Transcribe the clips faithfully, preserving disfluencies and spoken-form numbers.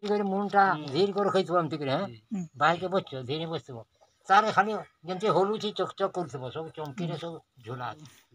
मुंडा धीरे कर रखिथबो एमती करे बाई के बच्चो धीरे बसथबो तारे खाली जंते होलुची चक चक करथबो सब चमकी रे सब झोला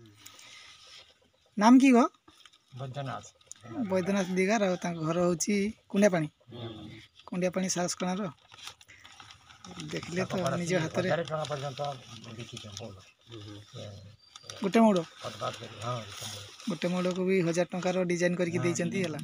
नाम की गो बैद्यनाथ बैद्यनाथ दिगार और तांक घर होची कुंडिया पानी कुंडिया पानी साहस कणार देखले तो निज हाथ रे पर्यंत देखि बोल गोटे मोड़ गोटे मोड़ को भी हजार टंकार डिजाइन करके देइचंती हला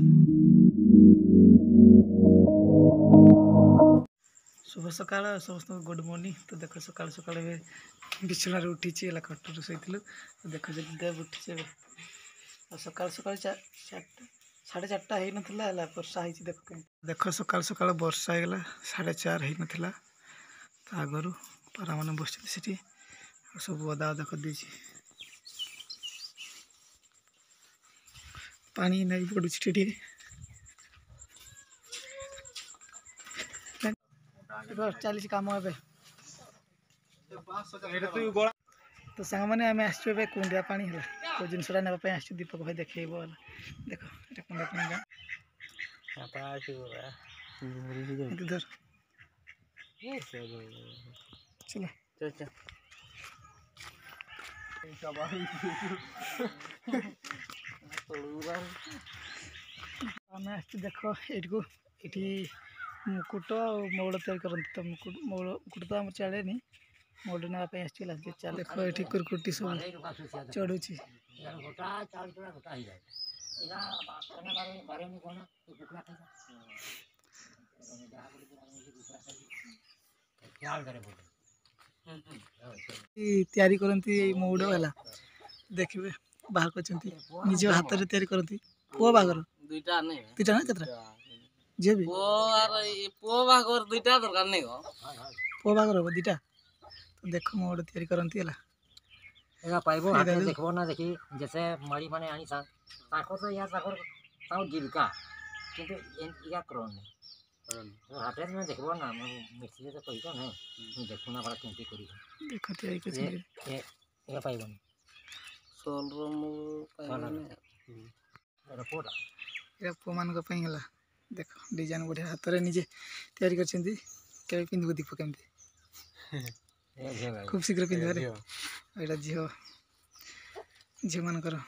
शुभ सकाळ समस्त गुड मॉर्निंग। तो देख सकाळ सकाळ बिछना उठी खटर शोलु तो देख देव उठी सकाळ सकाळ साढ़े चार्टा हो नाला वर्षा हो देख देख सकाळ सकाळ वर्षा होगा साढ़े चार हो नाला तो आगर पारा मैंने बस सब अदा अदा कर दे पानी नहीं पड़ू चली कम ए तो सांग मैंने आम आस कुंडिया पानी है तो जिनसा नापी आस दीपक भाई देखेब देख ये कुंडिया पानी धर चलो आम आस देख ये मुकुट मौड़ तैयार करते तो मुकुट मौड़ मुकुट तो आम चले मौड़ नापी आसला देख ये कुरकुटी सब चढ़ुची तैयारी करती मौड़ वाला देखिए बाहर कर निज हाथ में तैयारी करती पुओ बागर दुईटा दुईटा ना केतरा जे भी पुओ आर पुओ बागर दुईटा दरकार नहीं गो पुओ बागर हो दुईटा तो देखो मौड़ तैयारी करती है एगा पाइबो हाथे देखबो ना देखी जैसे मारी माने आनी सा ताको तो या ताको ताऊ जीविका किंतु या करोन तो हाथे में देखबो ना मिक्सी तो पैसा नहीं मैं देखो ना बड़ा केंती करी देखो तैयारी कर ये एगा पाइबो सोल रोमो पाइबो रिपोर्ट ये पुमान को पई हला देखो डिजाइन बढ़िया हाथ रे निजे तैयारी करछंती केबे पिंधबो दीपक केमती खूब शीघ्र पिंधे रे एटा झियो झियो मान कर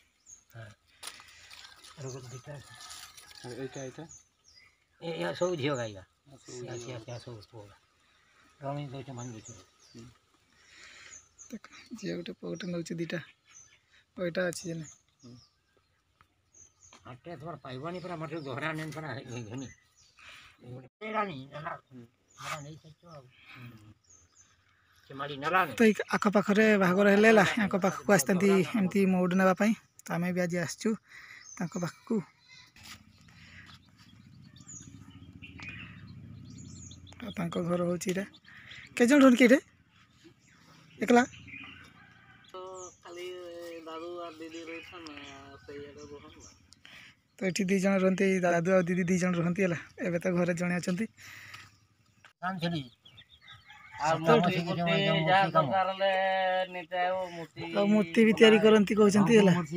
एटा एटा ए या सब झियो गाइगा या या सब पोला रमी दोटा मान दिछु देख झियो गोटे पोगटे नउछ दीटा ओइटा अछि जने आटे थोड़ा पाइबानी पर मटे दोहरा नेन पर घनी एड़ा नहीं ना हमरा नहीं सचो तो आख पाखे बाहागर है आख पाख को आसती एमती मौड़ नापी तो आम भी आज आसचु पाखक घर हूँ के जन रही ये एकला तो ये दी जन रही दादू आ दीदी दी जन रही है एवं तो घर जड़े अच्छा मूर्ति भी तैयारी करती कहते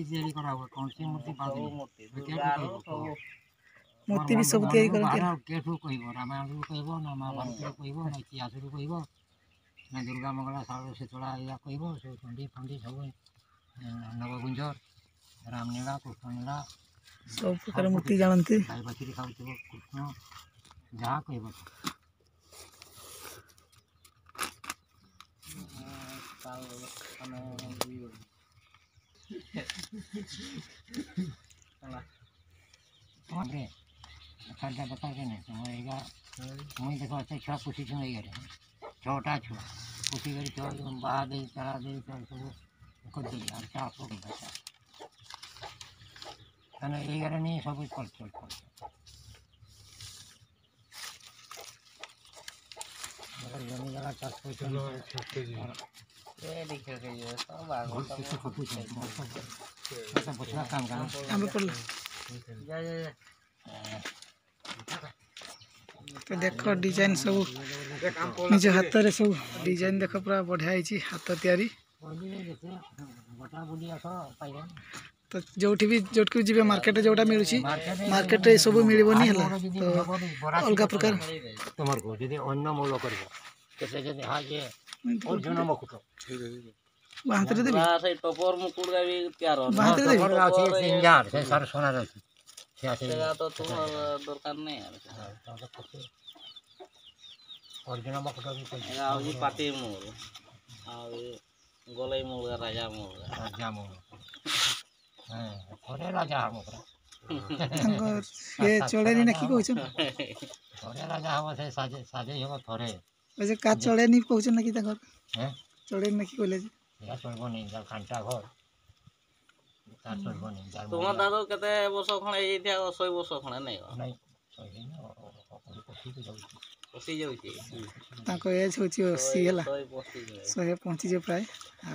मूर्ति भी सब तैयारी करती दुर्गा मंगला साल शीतला या कह चंडी फंडी सब नवगुंजर रामलीला कृष्णलीला सब प्रकार मूर्ति जानती बाछी खाऊ कृष्ण जहाँ कह खादा बता के नहीं मुझे देखो अच्छा छुआ पुसी छुआ छोटा छुआ पुसी कर बाहर दे चला दे सब कर दी और चार सौ बचा कहना एगार नहीं सब कर चल कर जमी जगह चार सौ काम करना तो देख डिजाइन सब निज हाथ में सब डिजाइन देख पूरा बढ़िया हाथ तैयारी तो जोठी भी जोठी भी जीवे मार्केट जोटा मिलुची मार्केट रे सब मिलबोनी हला तो अलगा प्रकार तुमर को जदी अन्न मूल करबो केते जदी हा जे अर्जुन मकुट बाहतरे देबी से टपर मुकुट का भी तैयार हो बाहतरे देबी टपर अछि सिंगार से सार सोना अछि से अछि तो तुम्हार दरकार नहीं है अर्जुन मकुट भी कोई आ जी पाटी मोर आ गोलाई मोर राजा मोर राजा मोर हां थोड़े राजा हम ओकरा ये चोड़ेनी ना की कहछ थोड़े राजा हम से साजे साजे हम थोड़े वैसे का चोड़ेनी कहछ ना की तकर हैं चोड़ेनी ना की कहले या चलबो नहीं जा घंटा घर तार चलबो नहीं जा तुम दादो कते वर्ष खणे ए दिया सौ वर्ष खणे नहीं नहीं सही नहीं पसी तो जाउ पसी जाउची ताको एज होची अस्सी हला सौ पसी जाए सौ पहुंची जे प्राय आ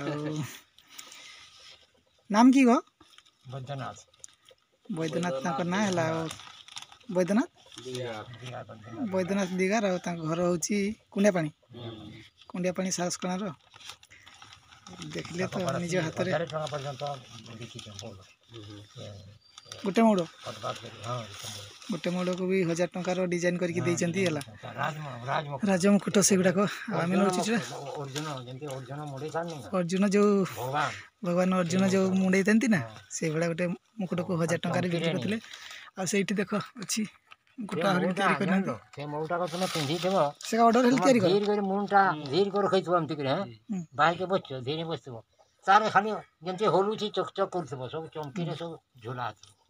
नाम की गो बद्रनाथ बैद्यनाथ ताको ना हला बैद्यनाथ दिया बैद्यनाथ दिगार आ ताको घर होची कुंडिया पानी कुंडिया पानी साहस कणार देखले तो निज हाथ रे टका पर्यंत देखि के बोल गोटे मोड़ बात करी हां गोटे मोड़ को भी हजार टंकार डिजाइन करके देइचंती हला राज राज राज मुकुट सेगुडा को आमे नोची छ अर्जुन जेंति अर्जुन मुड़ी छान नहीं अर्जुन जो भगवान भगवान अर्जुन जो मुंडे तंती ना सेगुडा गोटे मुकुट को हजार टंकार बिक्री करथिले आ सेठी देखो अछि मुकुटा हरि तयारी करन से मौटा को तुम पिंधी देबो से ऑर्डर हेल तयारी कर धीर कर मुंटा धीर कर खैथु हम तिकरे हैं बाई के बच्चो धीरे बसबो सारे खाली जेंति होलुची चक चक करथबो सब चमकी रे सब झोला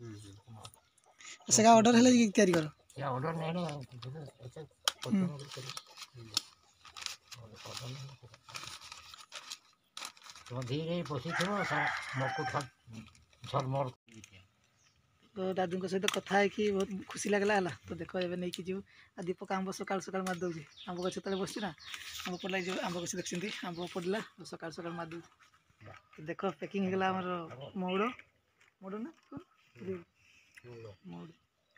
से ऑर्डर हेल तयारी कर या ऑर्डर नहीं नहीं तो धीरे बसी थो मकुट झलमल तो दादू सहित कथा है कि बहुत खुशी लगला है तो देखो एवं नहीं कि जीव आ दीपक आंब सकाल सकाल मार दौर आंब गछ तले बस ना आंब पड़ला जो आंब गछ देखते आंब पड़ला सकाल सकाल मार दौर तो देख पैकिंग हो गला मौड़ मौड़ ना मौड़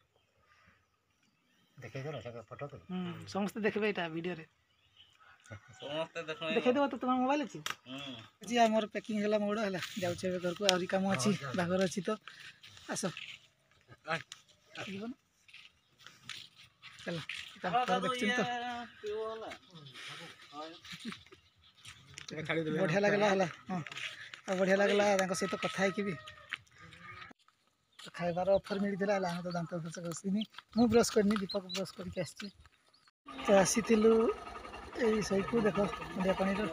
देखे दो ना फोटो तो समस्त देखबे एटा वीडियो रे समस्त देखो देखे देबो तो तुम्हार मोबाइल अछि जी हमर पैकिंग होला मौड़ होला जाउ छे घर को आरी काम अछि बागर अछि तो आसो जीवन चलो देखछिन तो बढ़िया लगला हला हां बढ़िया लगला तांको सहित कथा है कि भी तो खाइबार ऑफर मिल दिला हला तो दांत ब्रश करसिनी मु ब्रश करनी दीपक ब्रश करके आछि तो आसीतिलु ए सही को देखो इंडिया पानी रो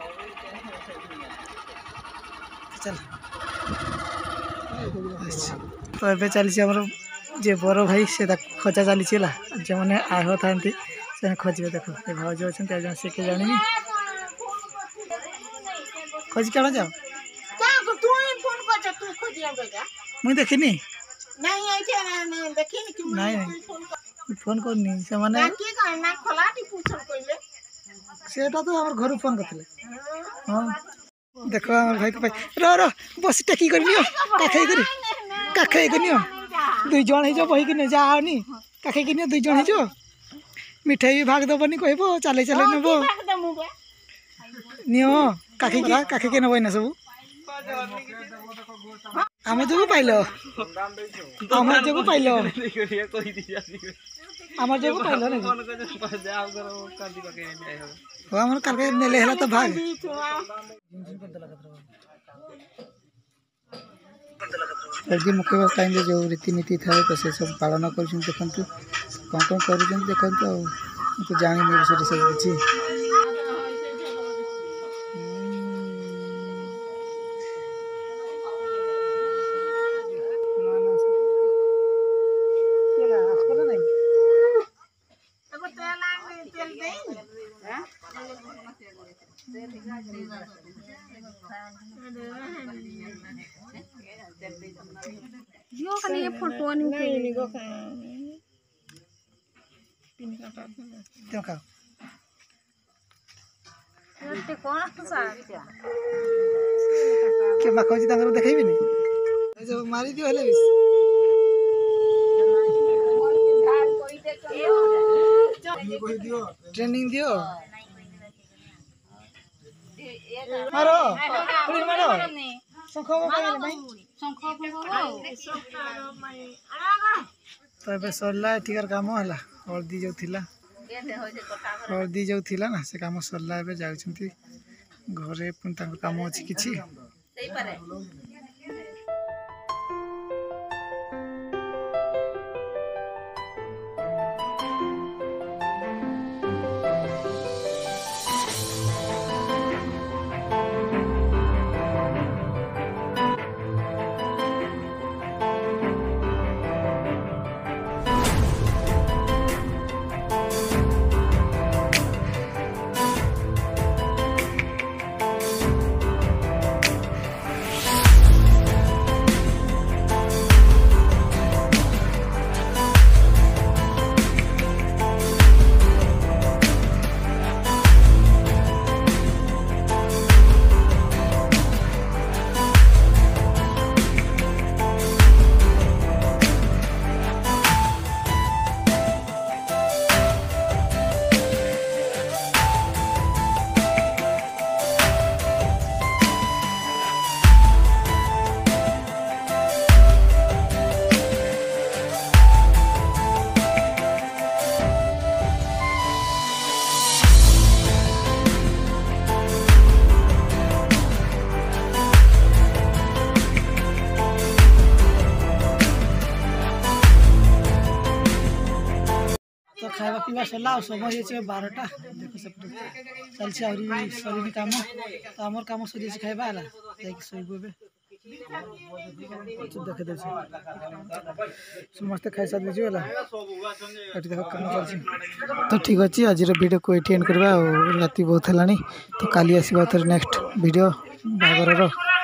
चल तो ए चली जे बड़ भाई से खोजा चली जो मैंने आह था से खोजे देख ये भाज अच्छा से के जानी खोज क्या जाओ मुई देखनी नहीं फोन करनी से माने सेटा तो हमर घर फोन करथिले हां देखो हमर भाई को भाई रो रो बस टेकी करनियो काखै करी काखै करनियो दुई जण हे जो बही कि न जाओनी काखै कि दुई जण हे जो मिठाई भी भाग दबनी कहबो चले चले नबो नियो काखै कि काखै के नबो ना सब हम जो पाइलो हम जो पाइलो আমার যাবো পাইলো না ও আমার কালকে নেলে হলা তো ভাগ जी मुख्य टाइम जो रीतिनीति थाए तो से सब पालन कर देखु कौन कौन कर देखु तो जानी विषय सब किसी यो कने ये फोटो नहीं नहीं गो पिन का क्यों का ते कोन सा के मा खोजी तांगर देखाइबे नि ए जो मारी दियो हेले बिस ट्रेनिंग दियो मारो पुलिस मारो संखो भाई तो ए सरला एठिकार काम है हल्दी जो थिला हल्दी जो थिला ना से काम सरला ए जाउछंती घरे पुन तांकर काम अछि किछि तो खावा पीवा सरला और समय हो बारटा देखो सब चलছে आहुरी सरी काम तो आमर काम सरी खाइबा हला जाके सोइबो बे देखे दे समस्त खाइ साथ बिजो हला एटी देखो काम चलছি तो ठीक अछि आज वीडियो को एटी एंड करबा और राती बहुत हलानी तो काली आसीबा तो नेक्स्ट वीडियो बागरर